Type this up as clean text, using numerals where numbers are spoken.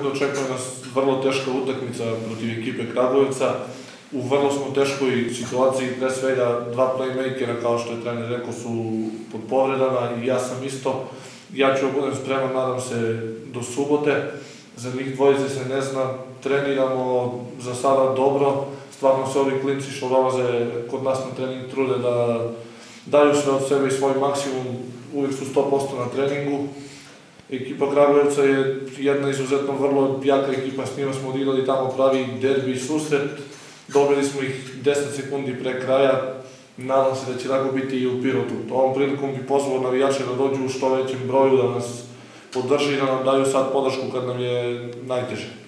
Očekuje nas vrlo teška utakmica protiv ekipe Kragujevca. U vrlo smo teškoj situaciji, pre svega dva playmakera, kao što je trener rekao, su pod povredama i ja sam isto. Ja ću budem spreman, nadam se, do subote. Za njih dvojice se ne zna, treniramo za sada dobro. Stvarno se ovi klinci što dolaze kod nas na trening trude da daju sve od sebe i svoj maksimum, uvijek su 100% na treningu. Ekipa Kragujevca je jedna izuzetno vrlo jaka ekipa, s njima smo odigrali tamo pravi derbi i susret. Dobili smo ih 10 sekundi pre kraja, nadam se da će tako biti i u Pirotu. Ovom prilikom bi pozvao navijače da dođu u što većem broju, da nas podrži i da nam daju sad podršku kad nam je najteže.